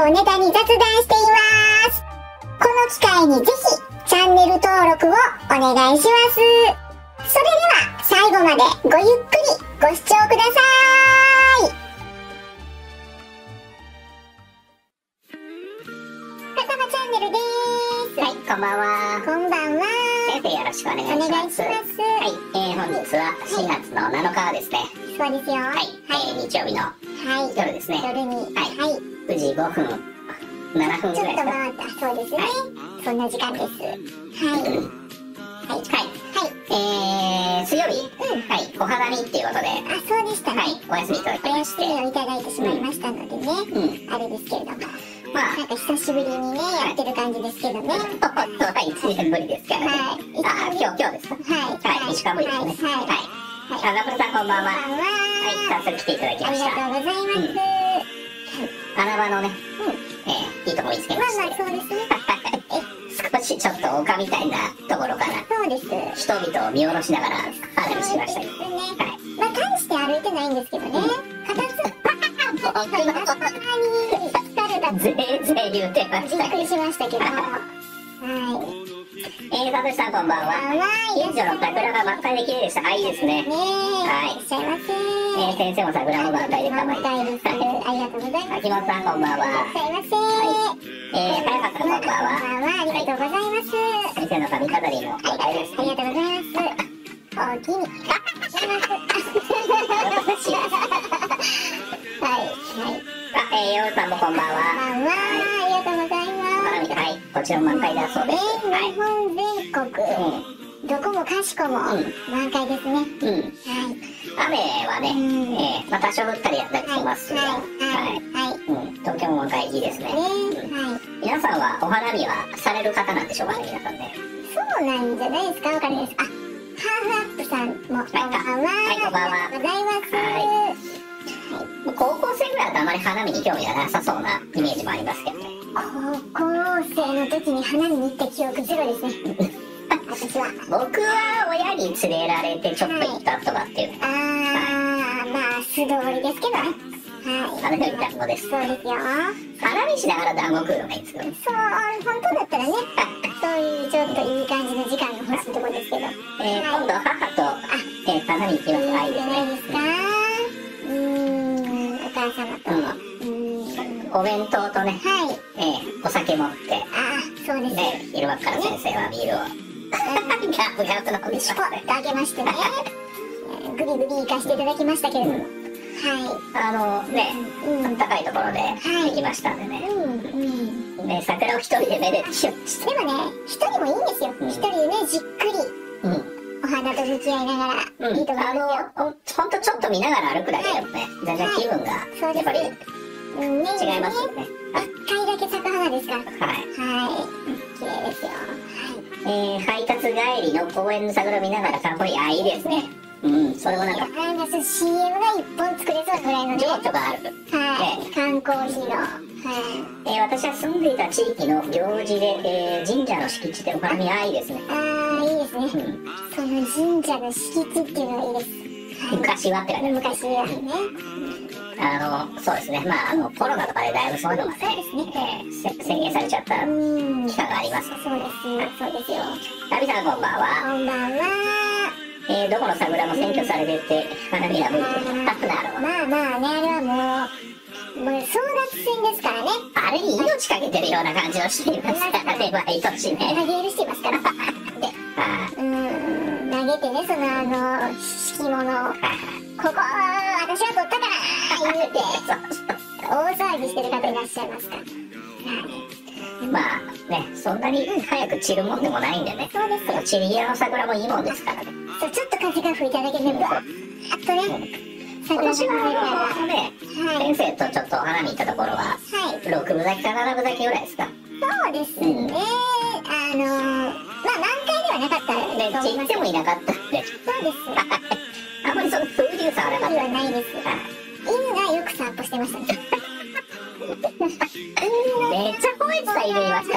をネタに雑談しています。この機会にぜひチャンネル登録をお願いします。それでは最後までごゆっくりご視聴ください。かたまチャンネルです。 はい、こんばんは。 こんばんは。 先生よろしくお願いします。 お願いします。 はい、本日は4月の7日ですね。 そうですよ。 はい、日曜日の夜ですね。 夜に。 はい、9時5分、7分ぐちょっとらいですか。 回った。そうですね。そんな時間です。はい。 水曜日、はい、お花見っていうことで、 あ、そうでしたね。 はい、お休みいただきおまして。 休みをいただいてしまいましたのでね。あれですけれども。 まあ、 なんか久しぶりにね、やってる感じですけどね。 はい、1年ぶりですからね。 はい。 今日ですか。はい、1週間ぶりですね。はい。ガブルさんこんばんは。はい、早速来ていただきました。 ありがとうございます。 穴場のね、いいとこ見つけました。 まあまあ、そうですね。 少しちょっと丘みたいなところからそうです。 人々を見下ろしながら花見しましたけどね。 まあ、大して歩いてないんですけどね。片付ぜいぜい言うてましたびっくりしましたけど。はい。 サトシさんこんばんは。近所の桜が満開で綺麗でした。いいですね。 ねえ。はい。いらっしゃいませ。 先生も桜も満開で可愛い。 満開です。ありがとうございます。 秋元さんこんばんは。 いらっしゃいませ。 早川さんこんばんは。 ありがとうございます。 先生の髪飾りも満開です。 ありがとうございます。おおきに。 ヨウさんもこんばんは。 ありがとうございます。 はい、こちらも満開だそうです。 日本全国、どこもかしこも満開ですね。 雨はね、多少降ったりやったりしますが、東京も満開いいですね。皆さんはお花見はされる方なんでしょうかね、皆さんね。 そうなんじゃないですか、わかります。ハーフアップさんもこんばんは。 はい、こんばんは。 ありがとうございます。 高校生ぐらいだとあまり花見に興味がなさそうなイメージもありますけどね。 高校生の時に花見に行った記憶ゼロですね。私は。 僕は親に連れられてちょっと行ったとかっていう。 まあ素通りですけどね。 あの時団子です。 そうですよ。 花見しながら団子食うのがいいんですよ。 そう、本当だったらね、そういうちょっといい感じの時間が欲しいところですけど。 今度母と花見行きます。いいですね。 ですか。お母様と。 お弁当とね、お酒持って、 そうですね。 昼間から先生はビールをガブガブ飲んでしまって。 あげましてね。グリグリ行かせていただきましたけれども。 高いところで行きましたんでね。桜を一人でめでてしました。 でもね、一人もいいんですよ。一人でね、じっくりお花と向き合いながらいいと思いますよ。 ほんとちょっと見見ながら歩くだけでもね、全然気分がやっぱり違いますよね。 一回だけ咲く花ですから。 はい。 綺麗ですよ。 配達帰りの公園の桜見ながらかっこいい。いいですね。それもなんか CM が一本作れそうぐらいのね、 情緒がある。 缶コーヒーの。 私は住んでいた地域の行事で、神社の敷地でお花見いいですね。 いいですね。その神社の敷地っていうのがいいです。 昔はって感じです。 昔はね。 そうですね。コロナとかでだいぶそういうのがね、制限されちゃった期間があります。 そうですよ。 ラビさんこんばんは。 こんばんは。 どこの桜も占拠されてて、花見は無理となるほど。 まあね、あれはもう争奪戦ですからね。 あれに命かけてるような感じをしていますからね、毎年ね。 投げ入れしてますから。で、投げてね、その敷物を、ここ私は取ったから言うて、大騒ぎしてる方いらっしゃいますから。 そんなに早く散るもんでもないんでね。 そうですよ。 散り際の桜もいいもんですからね。 ちょっと風が吹いただけで、ぶわーっとね、 今年はね、先生とちょっとお花見行ったところは、6分咲きか7分咲きぐらいですか。 そうですね。満開ではなかったで、散ってもいなかったんで。 そうです。 あんまりその風流さはなかった。 風流はないです。犬がよく散歩してましたね。 めっちゃ吠えてた犬いました。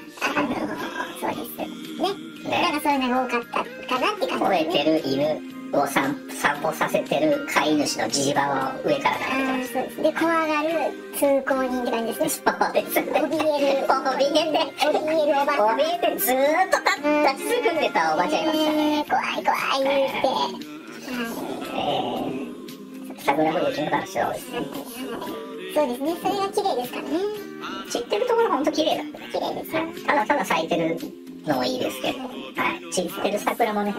そうですね。なんかそういうのが多かったかなって感じ。 吠えてる犬、 を散歩させてる飼い主のジジババを上から眺めてそうです。で、怖がる通行人って感じですね。 そうですね。 怯えるおばさん。 怯えてずーっと立ちすくんでたおばちゃんいましたね。 怖い怖い言って。 桜吹雪の楽しそうですね。 そうですね。それが綺麗ですからね。 散ってるところほんと綺麗だったね。 綺麗です。 ただただ咲いてるのもいいですけど、はい、散ってる桜もね、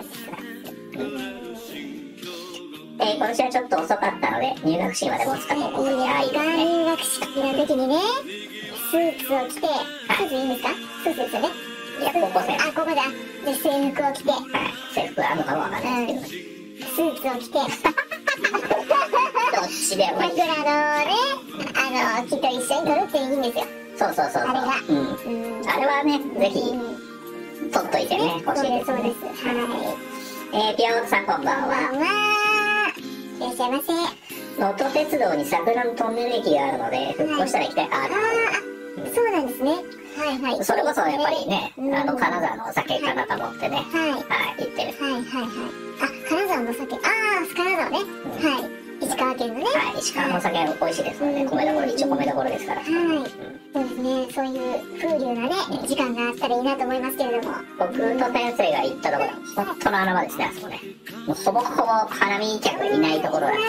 今週はちょっと遅かったので入学式まで持つかと思って、いいですね。 入学式の時にね、スーツを着て、スーツいいんですか？スーツですよね。 いや、高校生。 ここだ。で、制服を着て、 はい、制服あるのかもわかんないですけど、 スーツを着て、 どっちでもいい。 桜のね、木と一緒に撮るっていいんですよ。 そう。あれはね、ぜひ撮っといてね、欲しいですね。 そうです。はい。 ピアノさんこんばんは。 いらっしゃいませ。 能登鉄道に桜のトンネル駅があるので復興したら行きたい。 そうなんですね。はい。 それこそやっぱりね、金沢のお酒かなと思ってね、はい、行ってる。 金沢のお酒、金沢ね。はい。石川県のね。 はい、石川のお酒美味しいですので、米どころ、一応米どころですから。 そうですね、そういう風流なね、時間があったらいいなと思いますけれども。 僕と先生が行ったところ、本当の穴場ですね、あそこね。もうほぼほぼ花見客いないところだった。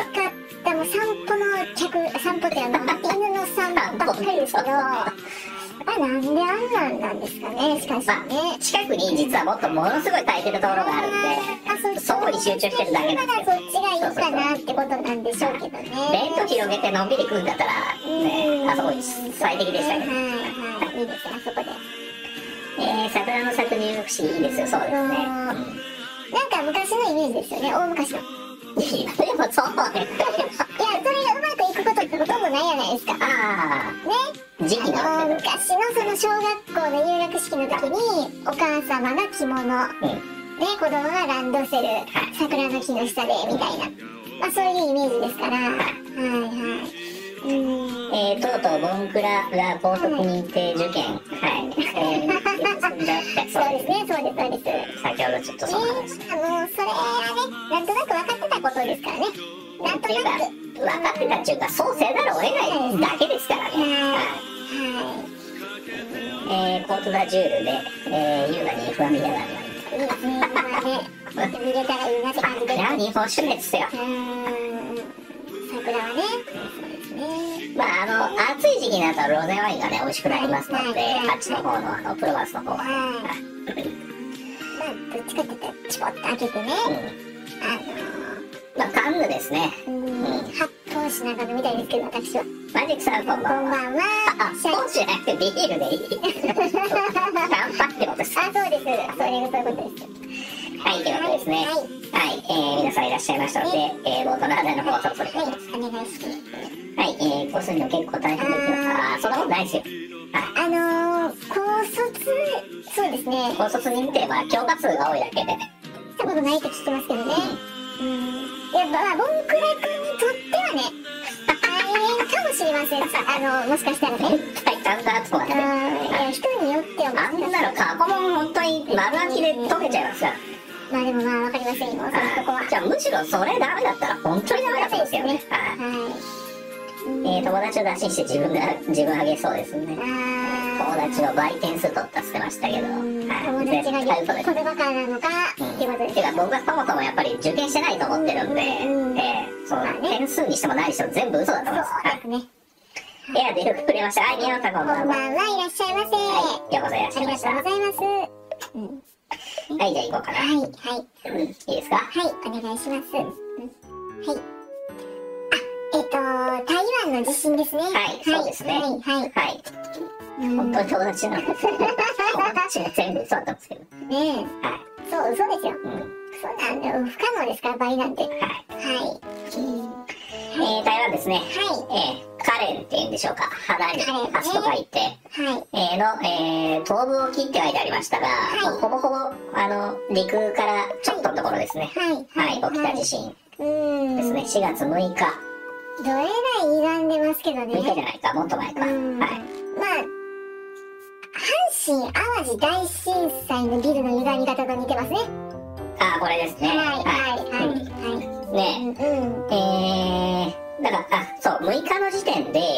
もう散歩って犬の散歩ばっかりですけど、なんであんなんなんですかね、しかしね。 近くに実はもっとものすごい空いてるところがあるんで、そこに集中してるだけなんですよ。 そっちがいいかなってことなんでしょうけどね。 ベント広げてのんびり食うんだったら、ね、あそこ最適でしたけど。 いいですよ、あそこで。 桜の咲く入学式いいですよ、そうですね。 なんか昔のイメージですよね、大昔の。 いや、でもそうね。 いや、それがうまくいくことってほとんどないじゃないですか。ね。 時期の昔のその小学校の入学式の時に、お母様が着物、子供がランドセル、桜の木の下で、みたいな。そういうイメージですから。 とうとうボンクラが高速認定受験。そうですね。先ほどちょっとその話。 それはね、なんとなく分かってたことですからね。なんとなく。 分かってたっていうか、そうせざるを得ないだけですからね。コートダジュールで、優雅に不安みたいなのがいいですね、見れたらいいなって感じです。 日本酒ですよ。 桜はね、そうですね。 暑い時期になるとロゼワインがね、美味しくなりますので、あっちの方の、プロバンスの方は。 どっちかって言ったら、チポッと開けてね。 カンヌですね。 発泡しながらみたいですけど、私は。 マジックさんこんばんは。ポーチじゃなくてビールでいい。シャンパンってことです。 そうです。そういうことです。 はい、ということですね。皆さんいらっしゃいましたので、冒頭の話題の方をそろそろいきます。 お願いします。 はい、こうするの結構大変ですよ。そんなことないですよ。 高卒、そうですね。 高卒認定は教科数が多いだけでね。 したことないって聞きますけどね。やっぱ、ボンクラ君にとってはね、大変かもしれません。もしかしたらね。 体感が集まって。 人によってはあんなの過去問本当に丸暗記で解けちゃいますから。 でもわかりませんよ、そのとこは。 じゃあむしろそれダメだったら本当にダメだったんですよね。友達を出しにして自分上げそうですね。友達の倍点数取ったって言ってましたけど。 友達がこればかなのかってことです。 てか僕はそもそもやっぱり受験してないと思ってるんで、点数にしても何にしても全部嘘だと思います。 そうですね。 出てくれました。宮本さんこんばんは。 いらっしゃいませ。 ようこそいらっしゃいました。 ありがとうございます。 はい、じゃあ行こうかな。いいですか？ はい、お願いします。台湾の地震ですね。 そうですね。本当に友達なんですけど、友達が全部嘘だったんですけど。 そうですよ。そんな不可能ですから倍なんて。 台湾ですね。カレンっていうんでしょうか。肌に足と書いて、東部沖って書いてありましたが、ほぼほぼ陸からちょっとのところですね。起きた地震ですね。4月6日。 どえらい歪んでますけどね。 6日じゃないか、もっと前か。 阪神・淡路大震災のビルの歪み方と似てますね。 あ、これですね。ね。だから、そう、6日の時点で、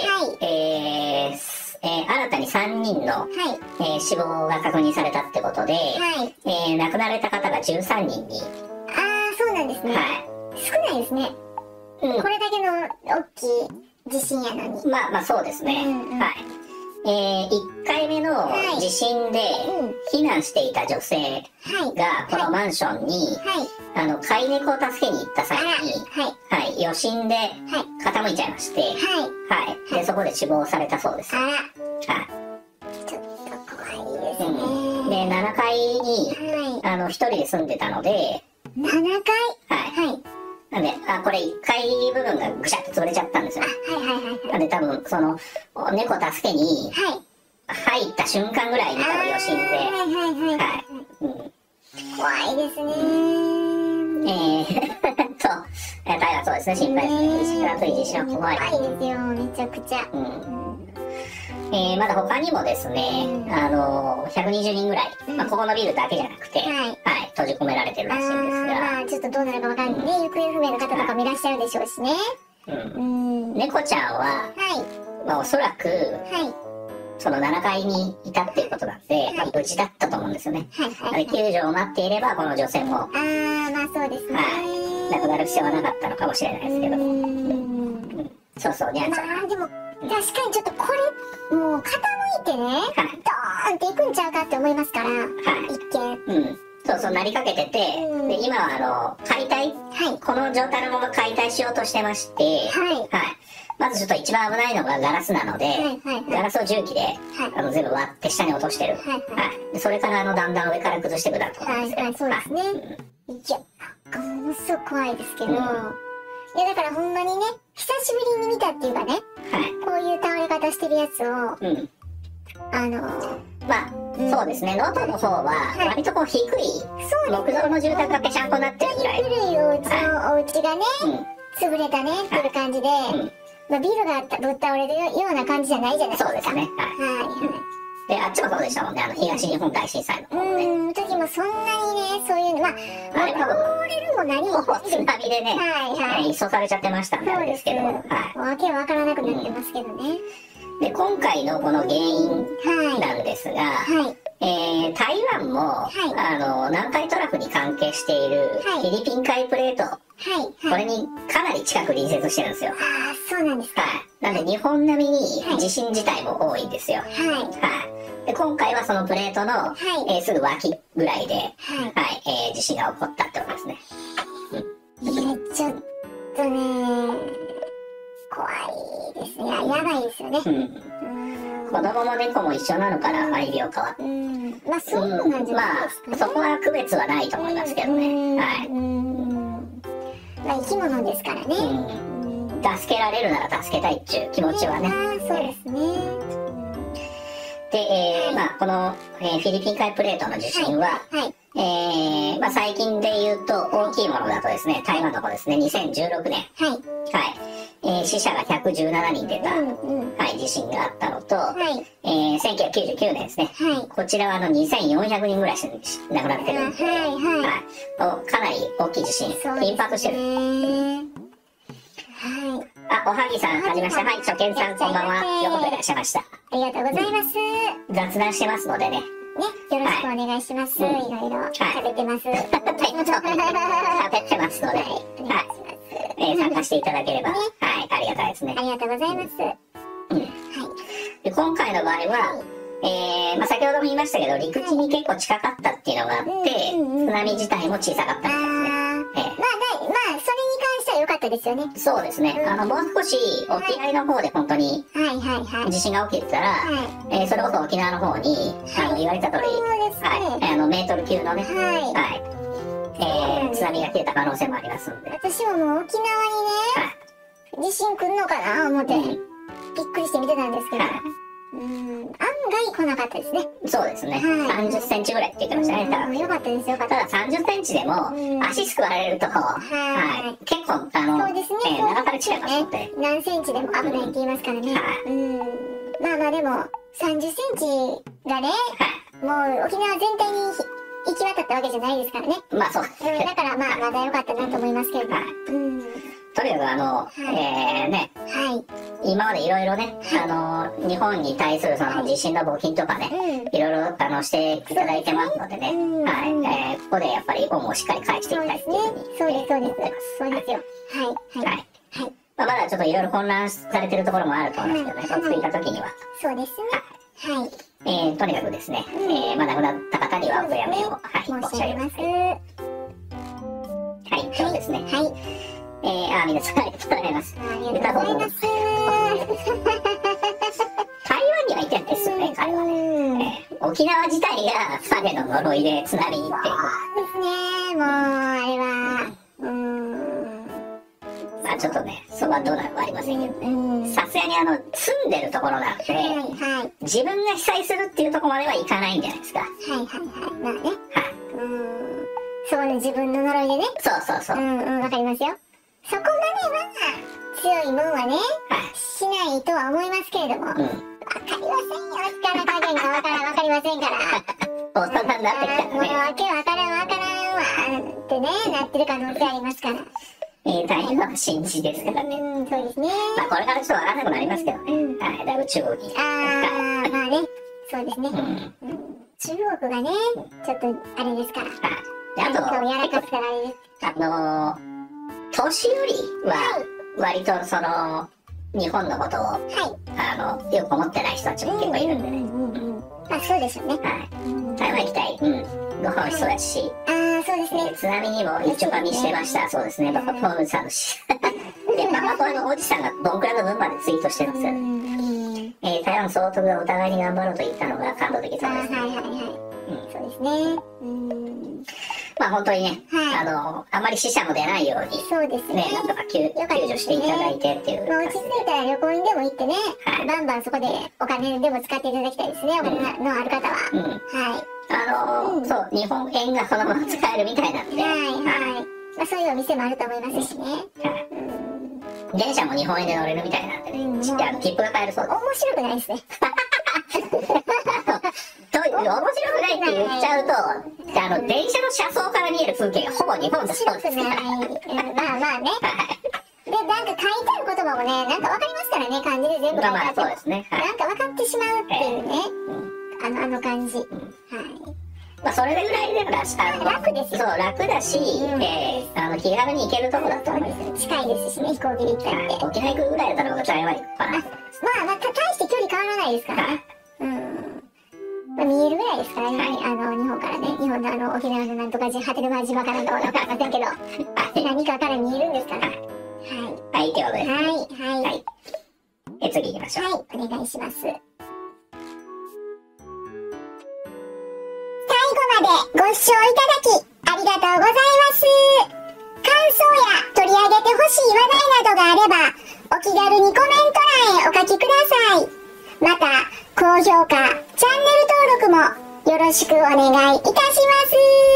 新たに3人の、死亡が確認されたってことで、亡くなられた方が13人に。 そうなんですね。少ないですね。これだけの大きい地震やのに。 まあそうですね。1回目の地震で避難していた女性がこのマンションに飼い猫を助けに行った際に余震で傾いちゃいまして、でそこで死亡されたそうです。 ちょっと怖いですね。 で7階に1人で住んでたので、 7階。 なんで、これ1階部分がぐしゃっと潰れちゃったんですよ。なんで多分、その、猫助けに、入った瞬間ぐらいに多分余震で、 怖いですね。 大変そうですね、心配ですね。石倉といい地震は怖い。 怖いですよ、めちゃくちゃ。 まだ他にもですね、120人ぐらい、ここのビルだけじゃなくて、閉じ込められてるらしいんですが、 ちょっとどうなるかわかんないね。行方不明の方とかもいらっしゃるでしょうしね。 猫ちゃんは、おそらく、その7階にいたっていうことなんで、無事だったと思うんですよね。救助を待っていれば、この女性も、 そうですね。 亡くなる必要はなかったのかもしれないですけど。そうそう、にゃんちゃん。 でも、確かにちょっとこれ、もう傾いてね、ドーンっていくんちゃうかって思いますから、一見。 そう、なりかけてて、で、今は解体、この状態のまま解体しようとしてまして、まずちょっと一番危ないのがガラスなので、ガラスを重機で、全部割って下に落としてる。でそれからだんだん上から崩していくだろうと思うんですよ。 そうですね。いや、ものすごく怖いですけど、いやだからほんまにね、久しぶりに見たっていうかね、こういう倒れ方してるやつを、 そうですね、能登の方は、割とこう低い、木造の住宅がぺしゃんこになってるぐらい。 古いお家がね、潰れたねっていう感じで、ビルがぶっ倒れるような感じじゃないじゃないですか。 そうですね。で、あっちもそうでしたもんね、東日本大震災の方ね。 時もそんなにね、そういうの、あれ多分、倒れるも何も津波でね、移送されちゃってましたんで、あれですけど。わけわからなくなってますけどね。 で、今回のこの原因なんですが、台湾も、南海トラフに関係しているフィリピン海プレート、これにかなり近く隣接してるんですよ。 そうなんですか。 なんで日本並みに地震自体も多いんですよ。で今回はそのプレートの、すぐ脇ぐらいで、地震が起こったってことですね。 いや、ちょっとね、怖いですね。やばいですよね。 子供も猫も一緒なのかな、肺病化は。 そうなんじゃないですかね。 そこは区別はないと思いますけどね。 生き物ですからね。 助けられるなら助けたいっていう気持ちはね。 そうですね。 で、この、フィリピン海プレートの地震は、最近で言うと大きいものだとですね、台湾の方ですね、2016年。死者が117人出た、地震があったのと、1999年ですね、こちらは2400人ぐらい亡くなってるんで、かなり大きい地震、頻発してる。おはぎさん、はじめまして。初見さん、こんばんは。ようこそいらっしゃいました。 ありがとうございます。 雑談してますのでね。 よろしくお願いします。いろいろ食べてます。食べてますので、参加していただければ、ありがたいですね。 ありがとうございます。 で今回の場合は、先ほども言いましたけど、陸地に結構近かったっていうのがあって、津波自体も小さかったみたいですね。 それに関しては良かったですよね。 そうですね。もう少し沖合の方で本当に地震が起きてたら、それこそ沖縄の方に、言われた通り、メートル級のね、津波が来てた可能性もありますんで。 私ももう沖縄にね、地震来るのかな思って、びっくりして見てたんですけど、案外来なかったですね。 そうですね。30センチぐらいって言ってましたね。 よかったです、よかった。 ただ30センチでも、足すくわれると、結構、 そうですね。 流されちゃいますので。 何センチでも危ないって言いますからね。でも、30センチがね、もう沖縄全体に行き渡ったわけじゃないですからね。 まあそう。 だからまあ、まだ良かったなと思いますけれど。 とにかくね、今までいろいろね、日本に対するその地震の募金とかね、いろいろしていただいてますのでね、ここでやっぱり恩をしっかり返していきたいっていうふうにそうです、そうです。 思ってます。 そうですよ。はい。 まだちょっといろいろ混乱されてるところもあると思いますけどね、落ち着いた時には。 そうですね。はい。 とにかくですね、亡くなった方にはお悔やみを申し上げます。はい、今日ですね。皆さんありがとうございます。 ありがとうございます。 台湾にはいてないですよね、彼はね。沖縄自体が彼の呪いで津波っていう。 そうですね、もう、あれは、 まあちょっとね、そこはどうなるかありませんけどね。さすがに住んでるところなんで、自分が被災するっていうところまではいかないんじゃないですか。 まあね。そうね、自分の呪いでね。 そう。 わかりますよ。そこまでは強いもんはね、しないとは思いますけれども、わかりませんよ、力加減がわかりませんから。 大人になってきたらね。 もうわけわからんわってね、なってる可能性ありますから。 大変な新地ですからね。 そうですね。 まあこれからちょっとわからなくなりますけどね。だいぶ中国に。 まあね、そうですね。中国がね、ちょっとあれですから。 あと、 やらかすからあれです。 年寄りは割とその日本のことをよく思ってない人たちも結構いるんでね。 そうですよね。 台湾行きたい。ご飯美味しそうだし。 そうですね。 津波にも一丁噛みしてました。そうですね。バカポームさんのし。で、バカポームのおじさんがどんくらいの分までツイートしてるんですよね。台湾総督がお互いに頑張ろうと言ったのが感動的そうですね。 そうですね。 まあ本当にね、あまり死者も出ないように、 そうですね。 なんとか救助していただいてっていう。 落ち着いたら旅行にでも行ってね、バンバンそこでお金でも使っていただきたいですね、お金のある方は。 そう、日本円がそのまま使えるみたいなんで。 そういうお店もあると思いますしね。 電車も日本円で乗れるみたいなんでね、切符が買えるそうです。 面白くないですね。 面白くないって言っちゃうと、電車の車窓から見える風景がほぼ日本だそうですから。 まあね。で、なんか書いてある言葉もね、なんかわかりますからね、漢字で全部書いてあって。 そうですね。 なんか分かってしまうっていうね、あの感じ。 まあそれぐらいだから楽ですよ。 そう、楽だし、気軽に行けるとこだと思います。 近いですしね、飛行機で行ったりって。 沖縄行くぐらいだったら僕は台湾行くかな。 まあ、大して距離変わらないですからね。見えるぐらいですからね、日本からね、日本の沖縄のなんとか波照間島からのわかりませんけど、何かから見えるんですから。 はい、ということで。次行きましょう。 お願いします。最後までご視聴いただき、ありがとうございます。感想や取り上げてほしい話題などがあれば、お気軽にコメント欄へお書きください。また、高評価、チャンネル登録もよろしくお願いいたします。